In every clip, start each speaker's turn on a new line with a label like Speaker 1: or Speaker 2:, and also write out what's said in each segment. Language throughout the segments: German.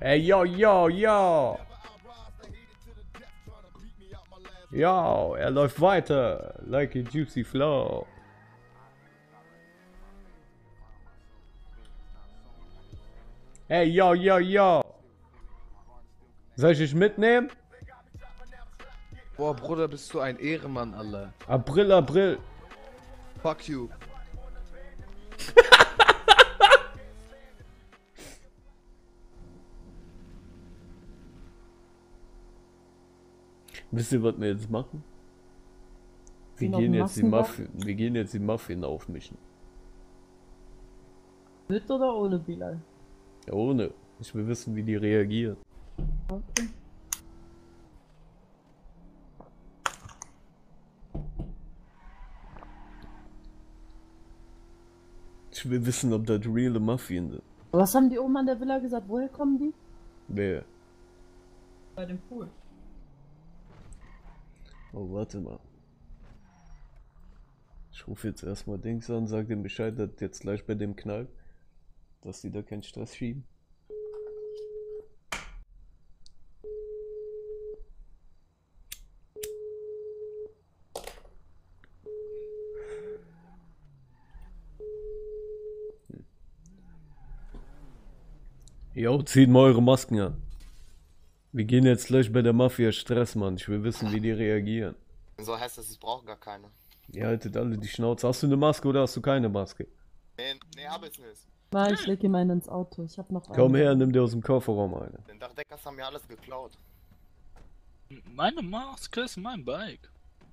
Speaker 1: Ey, yo, yo, yo. Yo, er läuft weiter. Like a juicy flow. Ey, yo, yo, yo. Soll ich dich mitnehmen?
Speaker 2: Boah, Bruder, bist du ein Ehrenmann, Alter.
Speaker 1: April, April.
Speaker 2: Fuck you.
Speaker 1: Wisst ihr, was wir jetzt machen? Wir
Speaker 3: Sind
Speaker 1: gehen
Speaker 3: noch
Speaker 1: jetzt die Muffin aufmischen.
Speaker 3: Mit oder ohne Bilal?
Speaker 1: Ja, ohne. Ich will wissen, wie die reagieren.
Speaker 3: Okay.
Speaker 1: Ich will wissen, ob das reale Muffin sind.
Speaker 3: Was haben die oben an der Villa gesagt? Woher kommen die?
Speaker 1: Wer?
Speaker 3: Bei dem Pool.
Speaker 1: Oh, warte mal. Ich rufe jetzt erstmal Dings an, sag dem Bescheid, dass jetzt gleich bei dem knallt, dass die da keinen Stress schieben. Jo, zieht mal eure Masken an. Wir gehen jetzt gleich bei der Mafia Stress, Mann. Ich will wissen, wie die reagieren.
Speaker 4: So heißt das, ich brauche gar keine.
Speaker 1: Ihr haltet alle die Schnauze. Hast du eine Maske oder hast du keine Maske?
Speaker 4: Nee, hab ich nicht.
Speaker 3: Nein, ich lege ihm einen ins Auto. Ich hab noch einen.
Speaker 1: Komm her, nimm dir aus dem Kofferraum eine.
Speaker 4: Den Dachdeckers haben mir alles geklaut.
Speaker 5: Meine Maske ist mein Bike.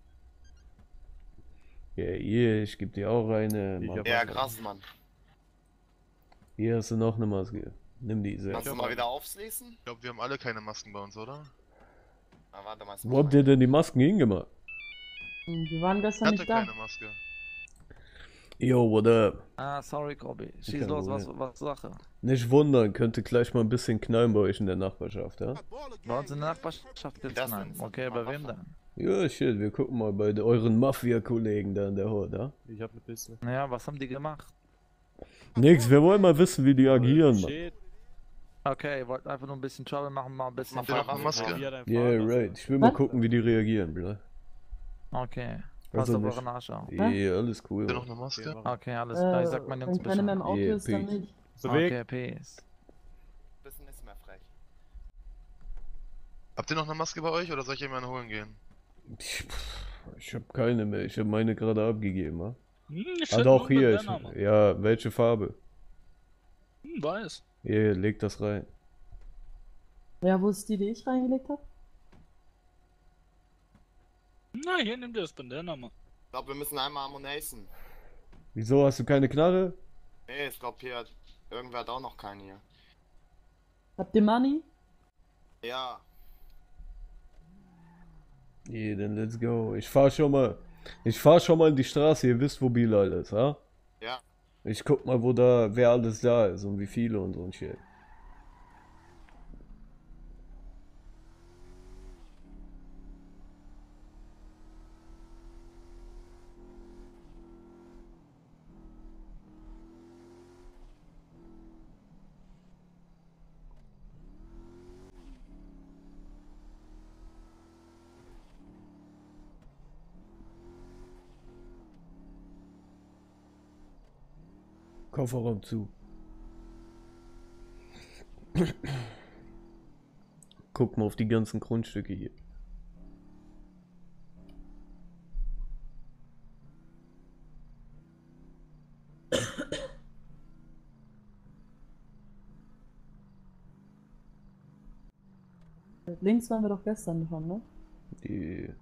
Speaker 1: Ja, hier, ich geb dir auch eine. Mann.
Speaker 4: Ja, krass, Mann.
Speaker 1: Hier hast du noch eine Maske. Nimm diese.
Speaker 4: Kannst du mal wieder aufschließen?
Speaker 6: Ich glaube, wir haben alle keine Masken bei uns, oder?
Speaker 4: Na, warte mal.
Speaker 1: Wo habt ihr denn die Masken hingemacht?
Speaker 3: Die waren
Speaker 6: Ich
Speaker 3: gestern
Speaker 6: hatte
Speaker 3: nicht da.
Speaker 6: keine Maske.
Speaker 1: Yo, what up?
Speaker 7: Ah, sorry, Kobi. Schieß
Speaker 1: Kein
Speaker 7: los,
Speaker 1: Problem.
Speaker 7: was Sache?
Speaker 1: Nicht wundern, könnte gleich mal ein bisschen knallen bei euch in der Nachbarschaft, ja?
Speaker 7: Bei uns in der Nachbarschaft gibt's
Speaker 4: Das
Speaker 7: einen.
Speaker 4: denn?
Speaker 7: Okay, bei wem denn?
Speaker 1: Ja, shit, wir gucken mal bei euren Mafia-Kollegen da in der Hut, ja?
Speaker 8: Ich hab ne Piste.
Speaker 7: Naja, was haben die gemacht?
Speaker 1: Nix, wir wollen mal wissen, wie die agieren, Mann.
Speaker 8: Shit.
Speaker 7: Okay, ihr wollt einfach nur ein bisschen Trouble machen, mal ein bisschen
Speaker 4: Mach
Speaker 6: Habt ihr noch
Speaker 4: mal
Speaker 6: eine
Speaker 4: was.
Speaker 6: Maske?
Speaker 1: Yeah, right. Ich will mal
Speaker 3: Was?
Speaker 1: gucken, wie die reagieren, Bro.
Speaker 7: Okay. Passt
Speaker 1: Also
Speaker 7: auf
Speaker 1: nicht.
Speaker 7: eure Nase auf.
Speaker 1: Yeah, alles cool.
Speaker 6: Habt ihr noch
Speaker 1: Mann.
Speaker 6: eine Maske?
Speaker 7: Okay, alles klar. Ich sag meinen
Speaker 3: Wenn
Speaker 7: Jungs
Speaker 3: keine mehr im
Speaker 7: Bescheid.
Speaker 3: Auto
Speaker 1: Yeah,
Speaker 3: ist, dann
Speaker 1: peace.
Speaker 3: nicht.
Speaker 8: Bewegt.
Speaker 7: Okay, peace.
Speaker 4: Bisschen ist mehr frech.
Speaker 6: Habt ihr noch eine Maske bei euch oder soll ich jemanden holen gehen?
Speaker 1: Ich hab keine mehr. Ich hab meine gerade abgegeben, ja?
Speaker 5: Ich
Speaker 1: Ah,
Speaker 5: hätte
Speaker 1: doch,
Speaker 5: nur
Speaker 1: hier.
Speaker 5: den Namen.
Speaker 1: Ja, welche Farbe?
Speaker 5: Weiß.
Speaker 1: Hier, leg das rein.
Speaker 3: Ja, wo ist die ich reingelegt habe?
Speaker 5: Na, hier nimmt ihr das Bandana.
Speaker 4: Ich glaube, wir müssen einmal Ammunition.
Speaker 1: Wieso, hast du keine Knarre?
Speaker 4: Nee, ich glaube, hier hat irgendwer hat auch noch keine hier.
Speaker 3: Habt ihr Money?
Speaker 4: Ja,
Speaker 1: Yeah, dann let's go. Ich fahr schon mal in die Straße. Ihr wisst, wo Bilal ist, ha?
Speaker 4: ja.
Speaker 1: Ich guck mal, wer alles da ist und wie viele und so ein Shit. Kofferraum zu. Guck mal auf die ganzen Grundstücke hier.
Speaker 3: Links waren wir doch gestern schon, ne?
Speaker 1: Die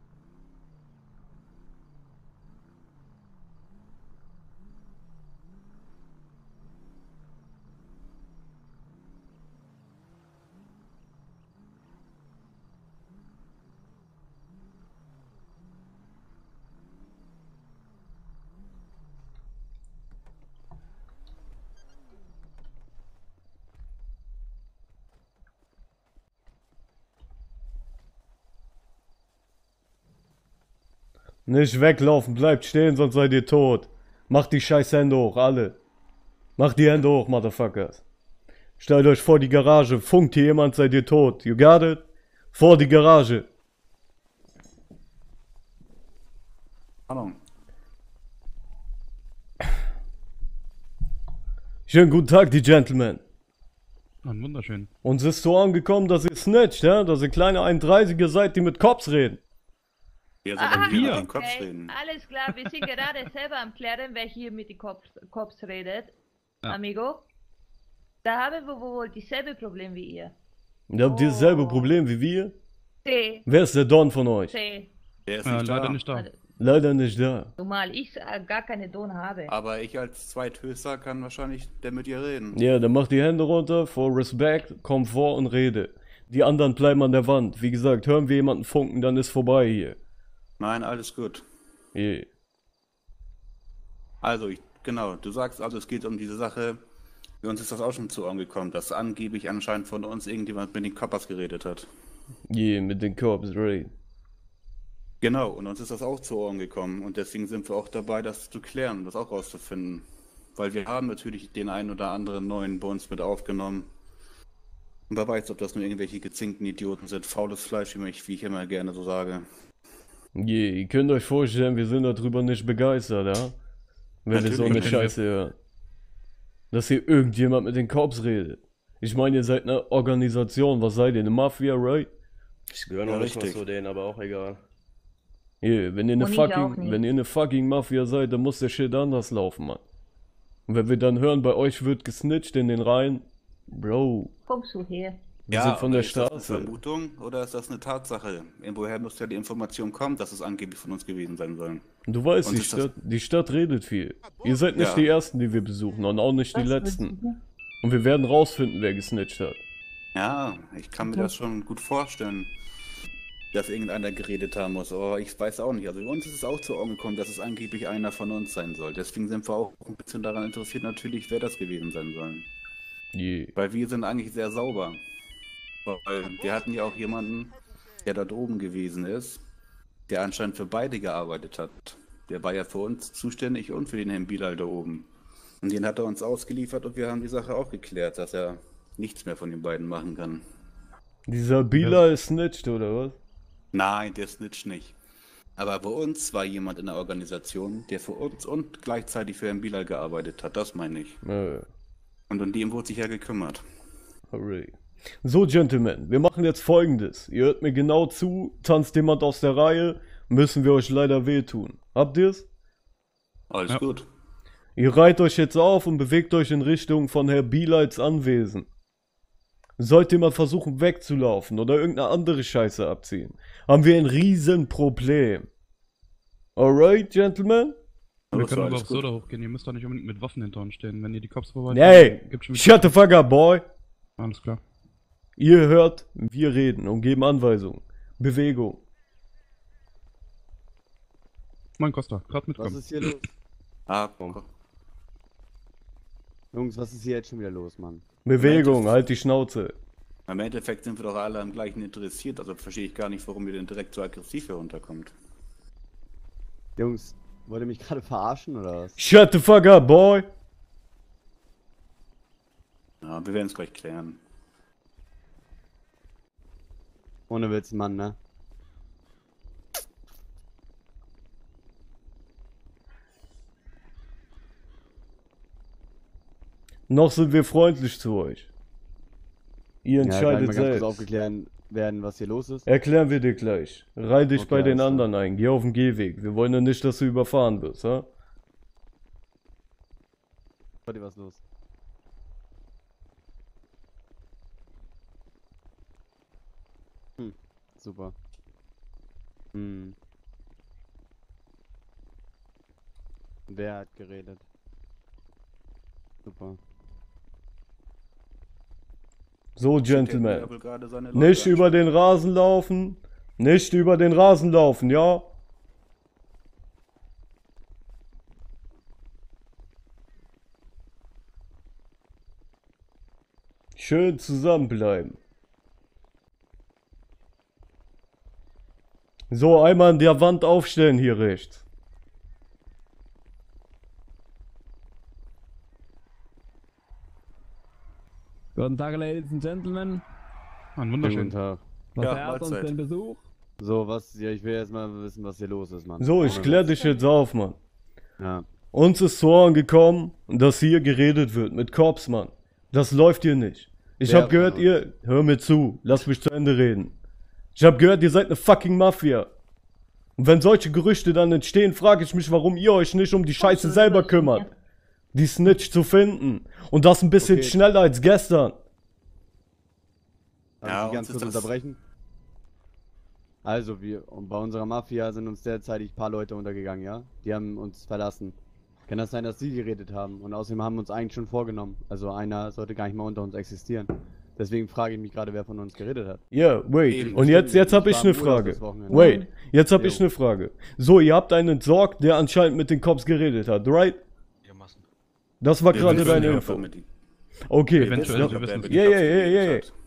Speaker 1: Nicht weglaufen, bleibt stehen, sonst seid ihr tot. Macht die scheiß Hände hoch, alle. Macht die Hände hoch, Motherfuckers. Stellt euch vor die Garage. Funkt hier jemand, seid ihr tot. You got it? Vor die Garage.
Speaker 8: Ahnung.
Speaker 1: Schönen guten Tag, die Gentlemen.
Speaker 9: Wunderschön.
Speaker 1: Uns ist so angekommen, dass ihr snitcht, ja? Dass ihr kleine 31er seid, die mit Cops reden.
Speaker 8: Ihr seid
Speaker 10: Ah,
Speaker 8: mit
Speaker 9: wir.
Speaker 8: dem Kopf reden.
Speaker 10: Alles klar, wir sind gerade selber am Klären, wer hier mit den Cops redet.
Speaker 9: Ja.
Speaker 10: Amigo. Da haben wir wohl dieselbe Problem wie ihr.
Speaker 1: Ihr habt dasselbe Problem wie wir.
Speaker 10: C,
Speaker 1: Wer ist der Don von euch?
Speaker 10: C.
Speaker 8: Der ist
Speaker 9: Ja,
Speaker 8: nicht
Speaker 9: leider
Speaker 8: da.
Speaker 9: nicht da.
Speaker 1: Leider nicht da.
Speaker 10: Zumal ich gar keine Don habe.
Speaker 8: Aber ich als Zweithöchster kann wahrscheinlich der mit ihr reden.
Speaker 1: Ja, dann macht die Hände runter, for Respect, komm vor und rede. Die anderen bleiben an der Wand. Wie gesagt, hören wir jemanden funken, dann ist vorbei hier.
Speaker 8: Nein, alles gut.
Speaker 1: Yeah.
Speaker 8: Also, genau, du sagst also, es geht um diese Sache. Für uns ist das auch schon zu Ohren gekommen, dass angeblich anscheinend von uns irgendjemand mit den Koppers geredet hat.
Speaker 1: Yeah, mit den Cops, right.
Speaker 8: Genau, und uns ist das auch zu Ohren gekommen. Und deswegen sind wir auch dabei, das zu klären, das auch rauszufinden. Weil wir haben natürlich den einen oder anderen neuen bei uns mit aufgenommen. Und wer weiß, ob das nur irgendwelche gezinkten Idioten sind. Faules Fleisch, wie ich immer gerne so sage.
Speaker 1: Yeah, ihr könnt euch vorstellen, wir sind darüber nicht begeistert, ja? Wenn wir so eine
Speaker 8: Natürlich.
Speaker 1: Scheiße hören. Dass hier irgendjemand mit den Cops redet. Ich meine, ihr seid eine Organisation, was seid ihr? Eine Mafia, right?
Speaker 11: Ich gehöre noch
Speaker 8: Ja,
Speaker 11: nicht mal
Speaker 8: richtig.
Speaker 11: zu denen, aber auch egal.
Speaker 1: Yeah, wenn ihr eine
Speaker 10: Und ich auch
Speaker 1: fucking,
Speaker 10: nicht.
Speaker 1: wenn ihr eine fucking Mafia seid, dann muss der Shit anders laufen, Mann. Und wenn wir dann hören, bei euch wird gesnitcht in den Reihen, Bro,
Speaker 10: Kommst du her?
Speaker 1: wir sind von
Speaker 8: aber
Speaker 1: der
Speaker 8: ist das
Speaker 1: Straße.
Speaker 8: eine Vermutung oder ist das eine Tatsache? Irgendwoher muss ja die Information kommen, dass es angeblich von uns gewesen sein soll.
Speaker 1: Du weißt,
Speaker 8: Und
Speaker 1: die
Speaker 8: ist das-
Speaker 1: Stadt redet viel. Ihr seid nicht
Speaker 8: Ja.
Speaker 1: die Ersten, die wir besuchen und auch nicht die
Speaker 3: Was willst
Speaker 1: Letzten.
Speaker 3: du?
Speaker 1: Und wir werden rausfinden, wer gesnitcht hat.
Speaker 8: Ja, ich kann mir das schon gut vorstellen, dass irgendeiner geredet haben muss, aber ich weiß auch nicht. Also uns ist es auch zu Ohren gekommen, dass es angeblich einer von uns sein soll. Deswegen sind wir auch ein bisschen daran interessiert, natürlich, wer das gewesen sein soll.
Speaker 1: Yeah.
Speaker 8: Weil wir sind eigentlich sehr sauber. Weil wir hatten ja auch jemanden, der da oben gewesen ist, der anscheinend für beide gearbeitet hat. Der war ja für uns zuständig und für den Herrn Bilal da oben. Und den hat er uns ausgeliefert und wir haben die Sache auch geklärt, dass er nichts mehr von den beiden machen kann.
Speaker 1: Dieser Bilal ist snitcht, oder was?
Speaker 8: Nein, der snitcht nicht. Aber bei uns war jemand in der Organisation, der für uns und gleichzeitig für Herrn Bilal gearbeitet hat, das meine ich. Und um den wurde sich ja gekümmert.
Speaker 1: Hooray. So, Gentlemen, wir machen jetzt Folgendes. Ihr hört mir genau zu, tanzt jemand aus der Reihe, müssen wir euch leider wehtun. Habt ihr's?
Speaker 8: Alles
Speaker 9: Ja.
Speaker 8: gut.
Speaker 1: Ihr reiht euch jetzt auf und bewegt euch in Richtung von Herr Bilals Anwesen. Sollt ihr mal versuchen wegzulaufen oder irgendeine andere Scheiße abziehen, haben wir ein Riesenproblem. Alright, Gentlemen?
Speaker 9: Wir
Speaker 8: Das
Speaker 9: können
Speaker 8: war
Speaker 9: aber
Speaker 8: alles
Speaker 9: auch so
Speaker 8: gut.
Speaker 9: da hochgehen. Ihr müsst doch nicht unbedingt mit Waffen hinter uns stehen. Wenn ihr die Cops vorbei
Speaker 1: Hey,
Speaker 9: gibt's schon
Speaker 1: shut the fuck up, boy.
Speaker 9: Alles klar.
Speaker 1: Ihr hört, wir reden und geben Anweisungen. Bewegung.
Speaker 9: Mein Costa, gerade
Speaker 2: Was
Speaker 9: mitkommen.
Speaker 2: ist hier los?
Speaker 8: Ah,
Speaker 2: Jungs, was ist hier jetzt schon wieder los, Mann?
Speaker 1: Bewegung, halt die Schnauze.
Speaker 8: im Endeffekt sind wir doch alle am gleichen interessiert, also verstehe ich gar nicht, warum ihr denn direkt so aggressiv herunterkommt.
Speaker 2: Jungs, wollt ihr mich gerade verarschen oder was?
Speaker 1: Shut the fuck up, boy.
Speaker 8: Ja, wir werden es gleich klären.
Speaker 2: Ohne Witz, Mann, ne?
Speaker 1: Noch sind wir freundlich zu euch. Ihr
Speaker 2: Ja, kann ich
Speaker 1: entscheidet
Speaker 2: mal ganz kurz
Speaker 1: selbst.
Speaker 2: aufgeklärt werden, was hier los ist?
Speaker 1: Erklären wir dir gleich. Reih dich
Speaker 2: Okay,
Speaker 1: bei den
Speaker 2: alles klar.
Speaker 1: anderen ein. Geh auf den Gehweg. Wir wollen ja nicht, dass du überfahren wirst, ha?
Speaker 2: Bei dir was los? Super. Wer hat geredet? Super.
Speaker 1: So,
Speaker 8: Der
Speaker 1: Gentlemen.
Speaker 8: will gerade seine Leute
Speaker 1: Nicht über den Rasen laufen. Nicht über den Rasen laufen, ja? Schön zusammenbleiben. So, einmal an der Wand aufstellen hier rechts.
Speaker 12: Guten Tag, Ladies and Gentlemen.
Speaker 9: Mann, wunderschön.
Speaker 2: Guten Tag.
Speaker 12: Was
Speaker 8: Ja,
Speaker 12: ehrt uns
Speaker 8: Mahlzeit.
Speaker 12: den Besuch?
Speaker 2: So, ja, ich will erst mal wissen, was hier los ist, Mann.
Speaker 1: So, ich klär dich jetzt auf, Mann.
Speaker 2: Ja.
Speaker 1: Uns ist zu Ohren gekommen, dass hier geredet wird mit Cops, Mann. Das läuft hier nicht. Ich
Speaker 2: Wer
Speaker 1: hab gehört,
Speaker 2: von
Speaker 1: ihr... Hör mir zu, lass mich zu Ende reden. Ich hab gehört, ihr seid eine fucking Mafia. Und wenn solche Gerüchte dann entstehen, frage ich mich, warum ihr euch nicht um die Scheiße selber kümmert. Die Snitch zu finden. Und das ein bisschen
Speaker 2: Okay.
Speaker 1: schneller als gestern.
Speaker 2: Darf
Speaker 8: Ja,
Speaker 2: ich ganz
Speaker 8: uns
Speaker 2: kurz
Speaker 8: ist das-
Speaker 2: unterbrechen? Also, bei unserer Mafia sind uns derzeitig ein paar Leute untergegangen, ja? Die haben uns verlassen. Kann das sein, dass sie geredet haben? Und außerdem haben wir uns eigentlich schon vorgenommen. Also einer sollte gar nicht mehr unter uns existieren. Deswegen frage ich mich gerade, wer von uns geredet hat.
Speaker 1: Ja, wait.
Speaker 8: Eben,
Speaker 1: Und
Speaker 2: stimmt.
Speaker 1: jetzt hab
Speaker 2: Ich
Speaker 1: ich
Speaker 2: war
Speaker 1: eine
Speaker 2: im Urlaub
Speaker 1: Frage.
Speaker 2: das Wochenende.
Speaker 1: Wait, jetzt hab
Speaker 2: Jo.
Speaker 1: ich eine Frage. So, ihr habt einen entsorgt, der anscheinend mit den Cops geredet hat, right? Das war
Speaker 8: Wir
Speaker 1: gerade
Speaker 8: wissen
Speaker 1: deine
Speaker 8: nicht,
Speaker 1: Info.
Speaker 8: ob er mit ihm-
Speaker 1: Okay.
Speaker 9: Eventuell,
Speaker 8: ob
Speaker 9: wir
Speaker 8: er
Speaker 9: wissen
Speaker 8: mit
Speaker 9: es.
Speaker 8: den
Speaker 1: Ja,
Speaker 8: Cops
Speaker 1: ja, ja,
Speaker 8: geredet
Speaker 1: ja, ja.
Speaker 8: hat.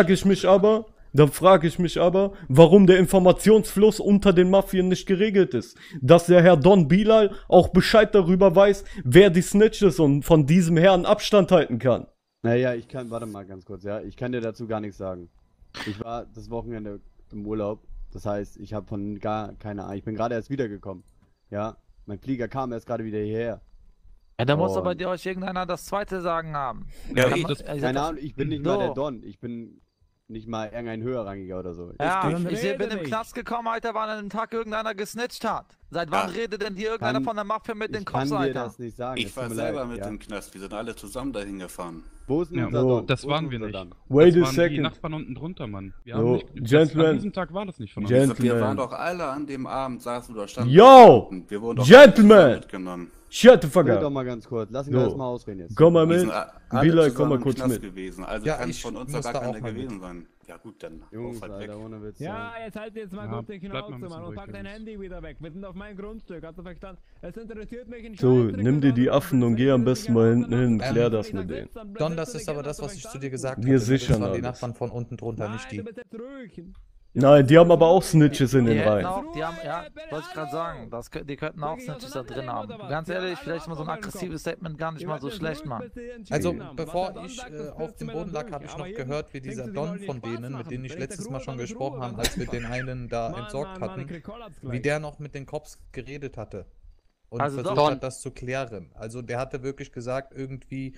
Speaker 1: Dann frage ich mich aber, warum der Informationsfluss unter den Mafien nicht geregelt ist. Dass der Herr Don Bilal auch Bescheid darüber weiß, wer die Snitch ist und von diesem Herrn Abstand halten kann.
Speaker 2: Naja, warte mal ganz kurz, ja? Ich kann dir dazu gar nichts sagen. Ich war das Wochenende im Urlaub. Das heißt, ich habe von gar keine Ahnung. Ich bin gerade erst wiedergekommen. Ja? Mein Flieger kam erst gerade wieder hierher.
Speaker 7: Ja, da muss aber
Speaker 2: Und-
Speaker 7: dir euch irgendeiner das zweite sagen haben.
Speaker 9: Ja,
Speaker 7: Kann
Speaker 9: ich-
Speaker 7: man-
Speaker 9: das-
Speaker 7: also
Speaker 2: Keine
Speaker 7: das-
Speaker 2: Ahnung, ich bin nicht mal der
Speaker 7: So.
Speaker 2: Don. Ich bin nicht mal irgendein höherrangiger oder so.
Speaker 7: Ja,
Speaker 12: Dann
Speaker 7: ich
Speaker 12: rede
Speaker 7: bin im
Speaker 12: nicht.
Speaker 7: Knast gekommen, Alter, weil an einem Tag irgendeiner gesnitcht hat. Seit wann
Speaker 8: Ja.
Speaker 7: redet denn hier irgendeiner
Speaker 2: Kann-
Speaker 7: von der Mafia mit den
Speaker 2: Ich kann
Speaker 7: Cops,
Speaker 2: dir
Speaker 7: Alter?
Speaker 2: das nicht sagen.
Speaker 8: Ich
Speaker 2: es
Speaker 8: war
Speaker 2: tut mir
Speaker 8: selber
Speaker 2: leid,
Speaker 8: mit
Speaker 2: ja?
Speaker 8: im Knast. Wir sind alle zusammen dahin gefahren.
Speaker 2: Wo ist denn
Speaker 1: Ja.
Speaker 2: unser
Speaker 1: So,
Speaker 2: Don?
Speaker 9: Das
Speaker 2: Wo
Speaker 9: waren
Speaker 2: ist
Speaker 9: wir
Speaker 2: unser
Speaker 9: nicht.
Speaker 2: Don?
Speaker 1: Wait
Speaker 9: Das
Speaker 1: a
Speaker 9: waren die
Speaker 1: second.
Speaker 9: Nachbarn unten drunter, Mann. Wir
Speaker 1: So,
Speaker 9: haben nicht,
Speaker 1: Gentlemen.
Speaker 9: an diesem Tag war das nicht von uns.
Speaker 1: Gentlemen.
Speaker 8: Wir waren doch alle an dem Abend, saßen oder standen.
Speaker 1: Yo!
Speaker 8: Wir wurden doch
Speaker 1: Gentlemen!
Speaker 8: alle mitgenommen.
Speaker 1: Shut the fuck
Speaker 2: Hört doch
Speaker 1: up.
Speaker 2: mal ganz kurz. Lass ihn
Speaker 1: So.
Speaker 2: erst mal ausreden jetzt.
Speaker 1: Komm mal
Speaker 8: Wir
Speaker 1: mit.
Speaker 8: sind alle
Speaker 1: Bilal, komm
Speaker 8: zusammen
Speaker 1: mal
Speaker 8: im
Speaker 1: kurz
Speaker 8: Knast
Speaker 1: mit.
Speaker 8: gewesen. Also
Speaker 13: Ja,
Speaker 8: kann
Speaker 13: ich
Speaker 8: von uns
Speaker 13: muss
Speaker 8: da
Speaker 13: da
Speaker 8: gar
Speaker 13: auch
Speaker 8: keiner
Speaker 13: mal
Speaker 8: gewesen sein. Ja gut, dann
Speaker 2: Jungs,
Speaker 8: auf halt weg.
Speaker 2: Alter, ohne Witz.
Speaker 12: Ja, jetzt halt jetzt mal
Speaker 9: Ja,
Speaker 12: gut den
Speaker 9: bleib mal ein
Speaker 12: Schnauze,
Speaker 9: bisschen
Speaker 12: Mann, und
Speaker 9: ruhig,
Speaker 12: pack dein
Speaker 9: Jungs.
Speaker 12: Handy wieder weg. Wir sind auf meinem Grundstück, hast du verstanden? Es interessiert mich ein
Speaker 1: So,
Speaker 12: Scheißdreck,
Speaker 1: nimm dir
Speaker 12: was
Speaker 1: die
Speaker 12: du
Speaker 1: Affen und
Speaker 12: machst.
Speaker 1: geh am besten mal hinten hin,
Speaker 13: Ähm,
Speaker 1: klär das mit denen.
Speaker 13: Don, das ist aber das, was ich zu dir gesagt
Speaker 1: Wir
Speaker 13: hatte.
Speaker 1: sichern
Speaker 13: Das waren die
Speaker 1: alles.
Speaker 13: Nachbarn von unten drunter,
Speaker 12: Nein,
Speaker 13: nicht die.
Speaker 12: du bist jetzt ruhig.
Speaker 1: Nein, die haben aber auch Snitches in
Speaker 7: Die
Speaker 1: den
Speaker 7: hätten
Speaker 1: Reihen.
Speaker 7: auch, die haben, ja, wollte ich gerade sagen, die könnten auch Snitches da drin haben. Ganz ehrlich, vielleicht mal so ein aggressives Statement gar nicht mal so schlecht machen.
Speaker 13: Also, bevor ich auf dem Boden lag, habe ich noch gehört, wie dieser Don von denen, mit denen ich letztes Mal schon gesprochen habe, als wir den einen da entsorgt hatten, wie der noch mit den Cops geredet hatte. Und
Speaker 7: Also
Speaker 13: versucht
Speaker 7: Don.
Speaker 13: hat, das zu klären. Also der hatte wirklich gesagt, irgendwie,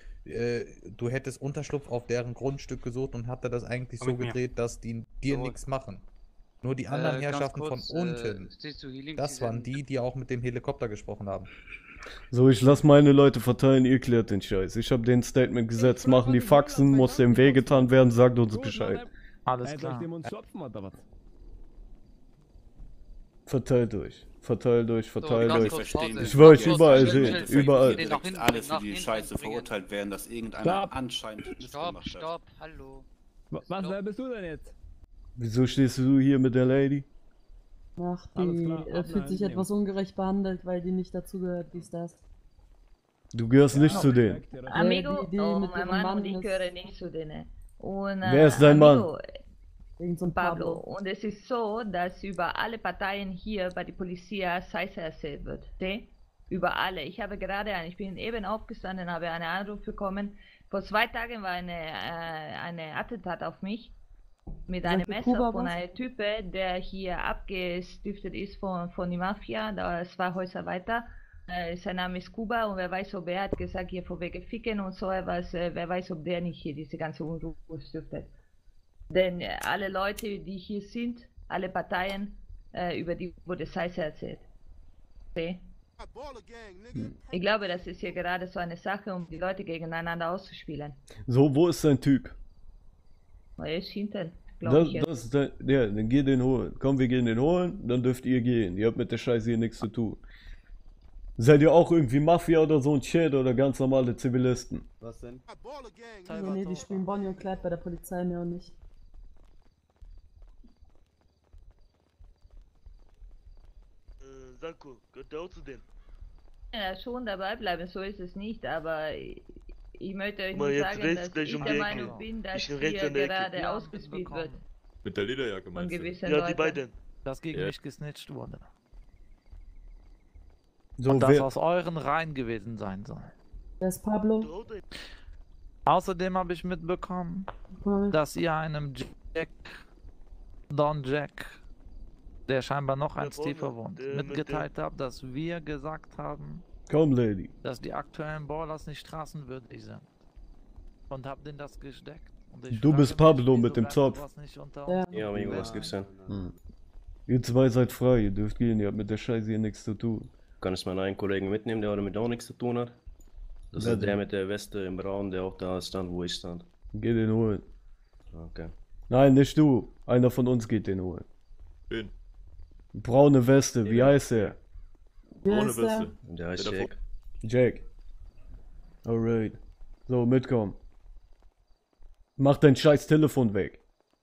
Speaker 13: du hättest Unterschlupf auf deren Grundstück gesucht und hatte das eigentlich so gedreht, dass die dir nichts machen. Nur die anderen Herrschaften von unten, das waren die auch mit dem Helikopter gesprochen haben.
Speaker 1: So, ich lass meine Leute verteilen, ihr klärt den Scheiß. Ich hab den Statement gesetzt, machen die Faxen, muss dem wehgetan werden, sagt uns Bescheid.
Speaker 7: Alles klar.
Speaker 1: Verteilt euch. Verteilt euch, verteilt
Speaker 8: Ich
Speaker 1: euch.
Speaker 8: verstehe
Speaker 1: Ich will euch überall sehen. Überall.
Speaker 8: Direkt alle für die Scheiße verurteilt werden, dass irgendeiner anscheinend missgemacht hat.
Speaker 12: hallo. Was, wer bist du denn jetzt?
Speaker 1: Wieso stehst du hier mit der Lady?
Speaker 3: Ach,
Speaker 12: Alles
Speaker 3: die
Speaker 12: klar,
Speaker 3: fühlt sich etwas ungerecht behandelt, weil die nicht dazugehört, wie es das.
Speaker 1: Du gehörst nicht zu denen.
Speaker 10: Amigo,
Speaker 3: die
Speaker 10: oh,
Speaker 3: mit
Speaker 10: mein
Speaker 3: ihrem
Speaker 10: Mann
Speaker 3: Mann
Speaker 10: und ich
Speaker 3: ist-
Speaker 10: gehöre nicht zu denen. Und,
Speaker 1: Wer ist dein Mann?
Speaker 10: Amigo,
Speaker 3: Irgend so ein
Speaker 10: Pablo.
Speaker 3: Pablo.
Speaker 10: Und es ist so, dass über alle Parteien hier bei der Polizei Scheiße erzählt wird. Okay? Über alle. Ich bin eben aufgestanden, habe einen Anruf bekommen. Vor 2 Tagen war eine Attentat auf mich. Mit einem
Speaker 3: Kuba
Speaker 10: Messer von
Speaker 3: was?
Speaker 10: einem Typen, der hier abgestiftet ist von der Mafia, da 2 Häuser weiter. Sein Name ist Kuba und wer weiß, ob er hat gesagt, hier vor wegen Ficken und so etwas, wer weiß, ob der nicht hier diese ganze Unruhe stiftet. Denn alle Leute, die hier sind, alle Parteien, über die wurde Scheiße erzählt. Okay? Ich glaube, das ist hier gerade so eine Sache, um die Leute gegeneinander auszuspielen.
Speaker 1: So, wo ist dein Typ?
Speaker 10: Er ist hinten, glaube ich.
Speaker 1: Das ist ja, dann geh den holen. Komm, wir gehen den holen, dann dürft ihr gehen. Ihr habt mit der Scheiße hier nichts zu tun. Seid ihr auch irgendwie Mafia oder so ein Shit oder ganz normale Zivilisten?
Speaker 2: Was denn?
Speaker 3: Nee, die spielen Bonnie und Clyde bei der Polizei mehr und nicht.
Speaker 11: Sanko, gehört der auch zu denen?
Speaker 10: Ja, schon dabei bleiben, so ist es nicht, aber ich möchte euch
Speaker 11: Guck mal,
Speaker 10: nur
Speaker 11: jetzt
Speaker 10: sagen,
Speaker 11: rechts
Speaker 10: dass
Speaker 11: gleich
Speaker 10: ich
Speaker 11: um
Speaker 10: der
Speaker 11: die
Speaker 10: Meinung
Speaker 11: Ecke.
Speaker 10: bin, dass
Speaker 11: Ich
Speaker 10: hier
Speaker 11: rechts an der Ecke.
Speaker 10: gerade
Speaker 7: Ja,
Speaker 10: ausgespielt wird.
Speaker 11: Mit der Lederjacke
Speaker 10: Von
Speaker 11: meinst du?
Speaker 10: gewissen
Speaker 11: Ja,
Speaker 10: Leuten.
Speaker 11: die beiden.
Speaker 7: Das gegen
Speaker 11: Ja.
Speaker 7: mich gesnitcht wurde.
Speaker 1: So,
Speaker 7: Und das
Speaker 1: wer,
Speaker 7: aus euren Reihen gewesen sein soll.
Speaker 3: Wer ist Pablo?
Speaker 7: Außerdem habe ich mitbekommen, dass ihr einem Don Jack, der scheinbar noch eins tiefer wohnt, mitgeteilt habt, dass wir gesagt haben,
Speaker 1: Komm, Lady.
Speaker 7: dass die aktuellen Ballers nicht straßenwürdig sind. Und habt denen das gesteckt. Und ich
Speaker 1: Du
Speaker 7: frage
Speaker 1: bist
Speaker 7: mich,
Speaker 1: Pablo
Speaker 7: wieso
Speaker 1: mit dem
Speaker 7: bleibt
Speaker 1: Zopf.
Speaker 7: sowas nicht unter
Speaker 3: Ja.
Speaker 7: uns?
Speaker 14: Ja, amigo, was gibt's denn?
Speaker 1: Ihr zwei seid frei, ihr dürft gehen, ihr habt mit der Scheiße hier nichts zu tun.
Speaker 14: Kann ich meinen einen Kollegen mitnehmen, der damit auch nichts zu tun hat? Das
Speaker 1: Wer
Speaker 14: ist der
Speaker 1: denn?
Speaker 14: mit der Weste im Braun, der auch da stand, wo ich stand.
Speaker 1: Geh den holen.
Speaker 14: Okay.
Speaker 1: Nein, nicht du. Einer von uns geht den holen.
Speaker 11: Wen?
Speaker 1: Braune Weste, wie heißt er?
Speaker 11: Ohne Weste.
Speaker 14: Der heißt
Speaker 11: Der davor-
Speaker 14: Jack.
Speaker 1: Jack. Alright. So, mitkommen. Mach dein scheiß Telefon weg.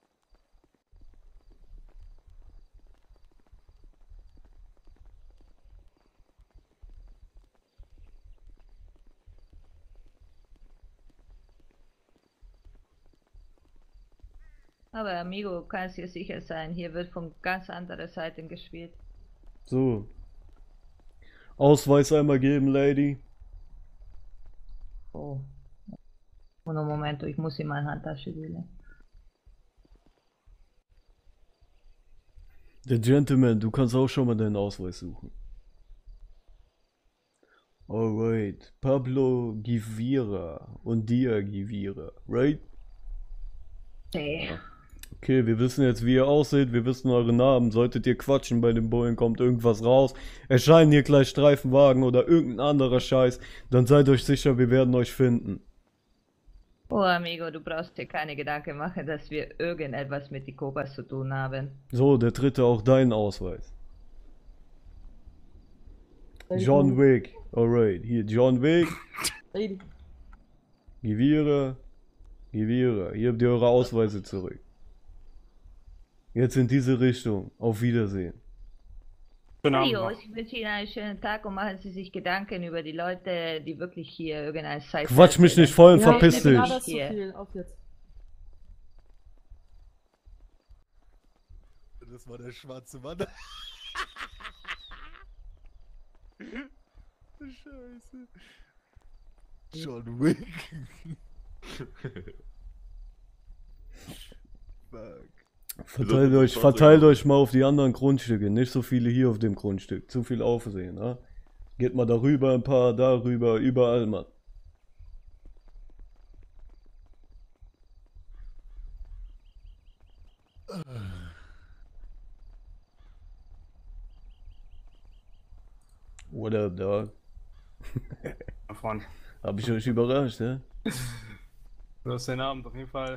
Speaker 10: Aber Amigo, kannst dir sicher sein, hier wird von ganz anderer Seite gespielt.
Speaker 1: So. Ausweis einmal geben, Lady.
Speaker 10: Oh. Und einen Moment, ich muss in meine Handtasche wählen.
Speaker 1: Der Gentleman, du kannst auch schon mal deinen Ausweis suchen. Alright. Pablo Givira und Dia Givira, right?
Speaker 10: Nee.
Speaker 1: Okay, wir wissen jetzt, wie ihr aussieht, wir wissen eure Namen. Solltet ihr quatschen bei den Bullen, kommt irgendwas raus, erscheinen hier gleich Streifenwagen oder irgendein anderer Scheiß, dann seid euch sicher, wir werden euch finden.
Speaker 10: Oh Amigo, du brauchst dir keine Gedanken machen, dass wir irgendetwas mit die Cobras zu tun haben.
Speaker 1: So, der dritte auch deinen Ausweis. John Wick. Alright, hier John Wick.
Speaker 3: Lady.
Speaker 1: Givira. Givira. Hier habt ihr eure Ausweise zurück. Jetzt in diese Richtung. Auf Wiedersehen.
Speaker 10: Adios, ich wünsche Ihnen einen schönen Tag und machen Sie sich Gedanken über die Leute, die wirklich hier irgendeine Zeit.
Speaker 1: Quatsch mich nicht voll und verpiss dich.
Speaker 3: Ja, das ist zu viel. Auf jetzt.
Speaker 13: Das war der schwarze Mann. Scheiße. John Wick. Fuck.
Speaker 1: Verteilt euch mal auf die anderen Grundstücke. Nicht so viele hier auf dem Grundstück. Zu viel Aufsehen, ne? Geht mal darüber ein paar, darüber, überall mal. What up, dog?
Speaker 15: Davon.
Speaker 1: Hab ich euch überrascht, ne?
Speaker 15: Du hast den Abend auf jeden Fall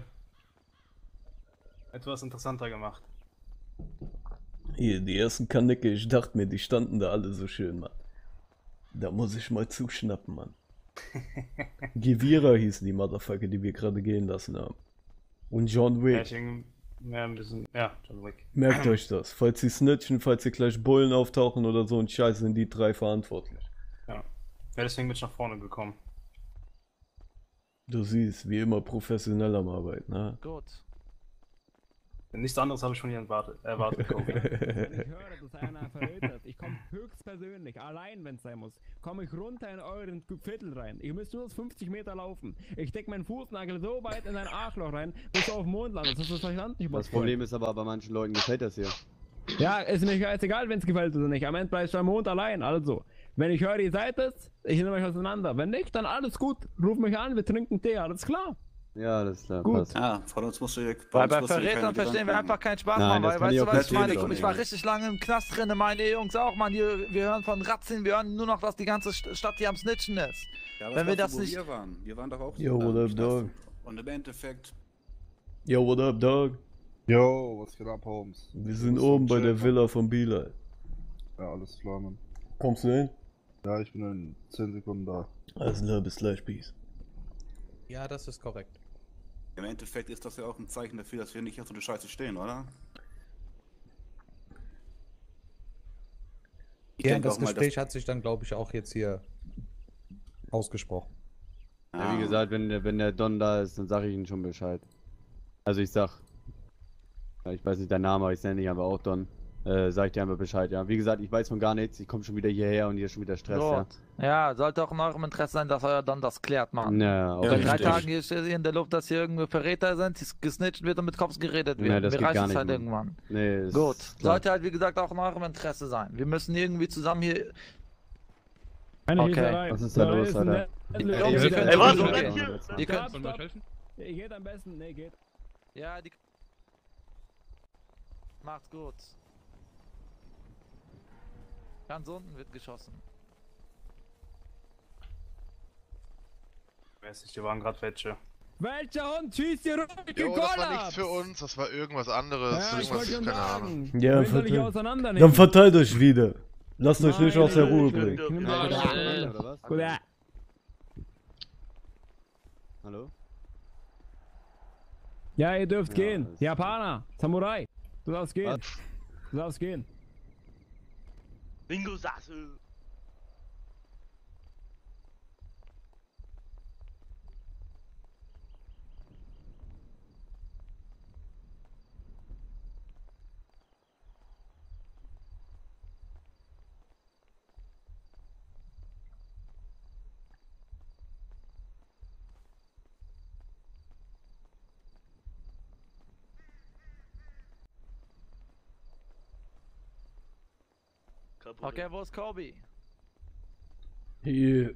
Speaker 15: etwas interessanter gemacht.
Speaker 1: Hier, die ersten Kanicke, ich dachte mir, die standen da alle so schön, Mann. Da muss ich mal zuschnappen, Mann. Givira hießen die Motherfucker, die wir gerade gehen lassen haben. Und John Wick.
Speaker 15: Ja, ein bisschen, ja, John Wick.
Speaker 1: Merkt euch das. Falls sie snitchen, falls sie gleich Bullen auftauchen oder so ein Scheiß, sind die drei verantwortlich.
Speaker 15: Ja. Ja, deswegen bin ich nach vorne gekommen.
Speaker 1: Du siehst, wie immer professionell am Arbeiten, ne?
Speaker 7: Gut.
Speaker 15: Nichts anderes habe ich von dir erwartet.
Speaker 12: Wenn ich höre, dass einer verrät, ich komme höchstpersönlich, allein wenn es sein muss, komme ich runter in euren Viertel rein. Ihr müsst nur 50 Meter laufen. Ich stecke meinen Fußnagel so weit in dein Arschloch rein, bis du auf dem Mond landest. Das ist verstanden nicht,
Speaker 2: Das Problem ist aber, bei manchen Leuten gefällt das hier.
Speaker 12: Ja, ist mir egal, wenn es gefällt oder nicht. Am Ende bleibst du am Mond allein, also. Wenn ich höre, ihr seid es, ich nehme euch auseinander. Wenn nicht, dann alles gut. Ruf mich an, wir trinken Tee, alles klar.
Speaker 2: Ja, alles klar.
Speaker 12: Gut.
Speaker 2: Passt.
Speaker 8: Ja, von uns musst du hier.
Speaker 7: Weil bei Verrätern verstehen wir einfach keinen Spaß,
Speaker 2: Nein,
Speaker 7: Mann.
Speaker 2: das
Speaker 7: Weil,
Speaker 2: kann
Speaker 7: weißt
Speaker 2: ich
Speaker 7: du,
Speaker 2: auch
Speaker 7: was ich meine?
Speaker 2: verstehen,
Speaker 7: Ich war
Speaker 2: Johnny.
Speaker 7: richtig lange im Knast drin, meine Jungs auch, Mann. Wir hören von Razzien, wir hören nur noch, dass die ganze Stadt hier am Snitchen ist.
Speaker 8: Ja,
Speaker 7: Wenn wir
Speaker 8: glaubst
Speaker 7: das
Speaker 8: du, wo
Speaker 7: nicht...
Speaker 8: Wir waren. Wir waren doch auch
Speaker 1: Yo,
Speaker 8: so
Speaker 1: what
Speaker 8: im
Speaker 1: up,
Speaker 8: Knast.
Speaker 1: dog?
Speaker 8: Und im Endeffekt.
Speaker 1: Yo, what up, dog?
Speaker 16: Yo, was geht ab, Holmes?
Speaker 1: Wir sind oben bei der Villa von Bilal.
Speaker 16: Ja, alles klar, Mann.
Speaker 1: Kommst du hin?
Speaker 16: Ja, ich bin in 10 Sekunden da.
Speaker 1: Alles klar, bis gleich, Peace.
Speaker 13: Ja, das ist korrekt.
Speaker 8: Im Endeffekt ist das ja auch ein Zeichen dafür, dass wir nicht auf so eine Scheiße stehen, oder? Ich
Speaker 13: Ja,
Speaker 8: denke
Speaker 13: das
Speaker 8: auch mal,
Speaker 13: Gespräch hat sich dann, glaube ich, auch jetzt hier ausgesprochen.
Speaker 2: Ja, wie gesagt, wenn der Don da ist, dann sage ich ihm schon Bescheid. Also ich sag, ja, ich weiß nicht deinen Namen, aber ich nenne dich aber auch Don. sag ich dir einfach Bescheid, ja. Wie gesagt, ich weiß von gar nichts, ich komme schon wieder hierher und hier ist schon wieder Stress, ja.
Speaker 7: Gut. Ja, sollte auch in eurem Interesse sein, dass ihr dann das klärt, Mann.
Speaker 2: Ja, auch
Speaker 7: Seit 3
Speaker 2: richtig.
Speaker 7: Tagen hier steht in der Luft, dass hier irgendwie Verräter sind, die gesnitcht wird und mit Cops geredet wird.
Speaker 2: Nee, das
Speaker 7: Wir
Speaker 2: geht
Speaker 7: reißen
Speaker 2: gar
Speaker 7: es
Speaker 2: nicht,
Speaker 7: halt
Speaker 2: Mann.
Speaker 7: irgendwann.
Speaker 2: Nee, ist
Speaker 7: Gut.
Speaker 2: klar.
Speaker 7: Sollte halt, wie gesagt, auch in eurem Interesse sein. Wir müssen irgendwie zusammen hier...
Speaker 12: Keine
Speaker 7: Okay.
Speaker 12: Schießerei.
Speaker 2: Was ist da los,
Speaker 12: ist
Speaker 2: Alter?
Speaker 12: ein-
Speaker 7: Ey,
Speaker 12: Ihr
Speaker 7: wir
Speaker 12: könnt-
Speaker 7: können-
Speaker 12: Warte,
Speaker 7: wir
Speaker 12: bleib
Speaker 7: können-
Speaker 12: hier.
Speaker 7: Ihr
Speaker 12: Stopp,
Speaker 7: könnt-
Speaker 12: stopp. Ihr geht am besten. Nee, geht.
Speaker 7: Ja, die... Macht's gut. Ganz unten wird geschossen.
Speaker 15: Weiß nicht, die waren gerade welche.
Speaker 12: Welcher Hund schießt hier rum? Ich
Speaker 6: Jo, das war
Speaker 12: Kollaps.
Speaker 6: nichts für uns, das war irgendwas anderes.
Speaker 12: Ja, ich
Speaker 6: irgendwas,
Speaker 12: wollte schon
Speaker 6: keine
Speaker 12: sagen.
Speaker 6: Ahnung.
Speaker 1: Ja,
Speaker 12: Wollt ihr euch
Speaker 1: verteilt.
Speaker 12: auseinandernehmen?
Speaker 1: Dann verteilt euch wieder. Lasst euch nicht
Speaker 12: Nein,
Speaker 1: aus der Ruhe
Speaker 12: ich
Speaker 1: bringen.
Speaker 12: nimm
Speaker 2: Ja,
Speaker 12: mal
Speaker 2: ja,
Speaker 12: auseinander.
Speaker 2: oder was?
Speaker 12: Gut, ja.
Speaker 2: Hallo?
Speaker 12: Ja, ihr dürft
Speaker 2: Ja,
Speaker 12: gehen.
Speaker 2: ist-
Speaker 12: Japaner, Samurai. Du darfst gehen. Du darfst gehen.
Speaker 17: Bingo Sasse.
Speaker 7: Okay, wo ist Kobe?
Speaker 1: Hier.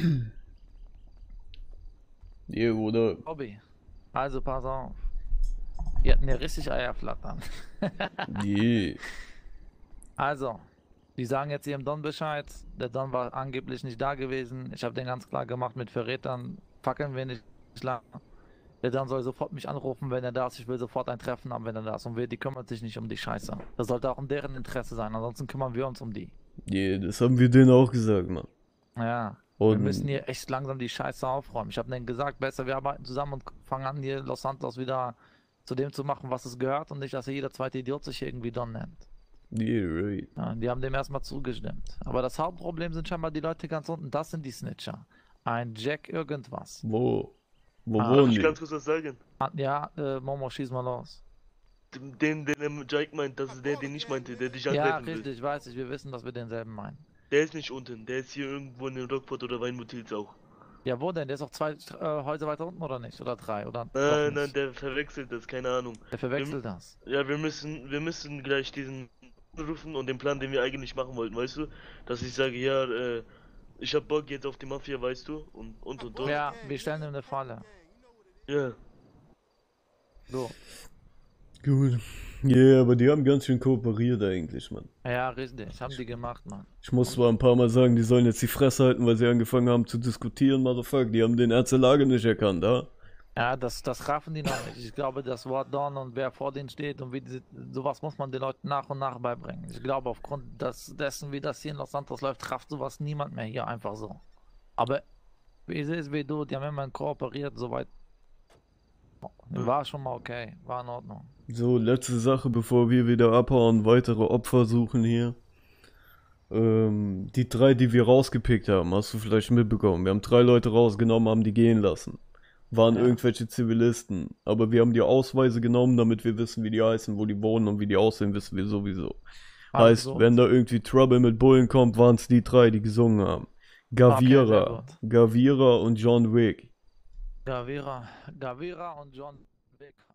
Speaker 1: Hier, Bruder.
Speaker 7: Kobe. Also pass auf. Die hatten ja richtig Eier flattern.
Speaker 1: Yeah.
Speaker 7: Also, die sagen jetzt ihrem Don Bescheid. Der Don war angeblich nicht da gewesen. Ich habe den ganz klar gemacht mit Verrätern. Fackeln wir nicht lang. Der Don soll sofort mich anrufen, wenn er da ist. Ich will sofort ein Treffen haben, wenn er da ist. Und die kümmert sich nicht um die Scheiße. Das sollte auch in deren Interesse sein. Ansonsten kümmern wir uns um die.
Speaker 1: Yeah, das haben wir denen auch gesagt, Mann.
Speaker 7: Ja.
Speaker 1: Und
Speaker 7: Wir müssen hier echt langsam die Scheiße aufräumen. Ich habe denen gesagt, besser wir arbeiten zusammen und fangen an, hier Los Santos wieder zu dem zu machen, was es gehört und nicht, dass hier jeder zweite Idiot sich irgendwie Don nennt.
Speaker 1: Yeah, right.
Speaker 7: Ja, die haben dem erstmal zugestimmt. Aber das Hauptproblem sind scheinbar die Leute ganz unten. Das sind die Snitcher. Ein Jack irgendwas.
Speaker 1: Wo? Wo
Speaker 7: Ah,
Speaker 1: wohnen
Speaker 17: Darf ich
Speaker 1: die?
Speaker 17: ganz kurz was sagen?
Speaker 7: Ja, Momo, schieß mal los.
Speaker 17: Den Jack meint, das ist der, den ich meinte, der dich
Speaker 7: Ja,
Speaker 17: angreifen will.
Speaker 7: richtig, weiß ich. Wir wissen, dass wir denselben meinen.
Speaker 17: Der ist nicht unten, der ist hier irgendwo in den Rockport oder Weinmutils auch.
Speaker 7: Ja, wo denn? Der ist auch 2 Häuser weiter unten oder nicht? Oder 3? Oder doch
Speaker 17: Nein,
Speaker 7: nicht?
Speaker 17: der verwechselt das, keine Ahnung.
Speaker 7: Der verwechselt das.
Speaker 17: Ja, wir müssen gleich diesen rufen und den Plan, den wir eigentlich machen wollten, weißt du? Dass ich sage, ja, ich hab Bock jetzt auf die Mafia, weißt du? Und.
Speaker 7: Ja, wir stellen ihm eine Falle.
Speaker 17: Ja.
Speaker 7: So.
Speaker 1: Gut. Yeah, aber die haben ganz schön kooperiert eigentlich, Mann.
Speaker 7: Ja, richtig. Haben die gemacht, Mann.
Speaker 1: Ich muss zwar ein paar Mal sagen, die sollen jetzt die Fresse halten, weil sie angefangen haben zu diskutieren, Motherfucker. Die haben den Ernst der Lage nicht erkannt, ha?
Speaker 7: Ja, das raffen die noch nicht. Ich glaube, das Wort Don und wer vor denen steht und sowas muss man den Leuten nach und nach beibringen. Ich glaube, aufgrund dessen, wie das hier in Los Santos läuft, rafft sowas niemand mehr hier einfach so. Aber wie es ist, wie du, die haben immer kooperiert, soweit. War schon mal okay, war in Ordnung.
Speaker 1: So, letzte Sache, bevor wir wieder abhauen, weitere Opfer suchen hier. Die 3, die wir rausgepickt haben, hast du vielleicht mitbekommen. Wir haben 3 Leute rausgenommen, haben die gehen lassen. Waren irgendwelche Zivilisten. Aber wir haben die Ausweise genommen, damit wir wissen, wie die heißen, wo die wohnen und wie die aussehen, wissen wir sowieso. Heißt,
Speaker 7: Also.
Speaker 1: wenn da irgendwie Trouble mit Bullen kommt, waren es die 3, die gesungen haben. Gavira,
Speaker 7: Okay,
Speaker 1: Gavira und John Wick.
Speaker 7: Gavira und John Wick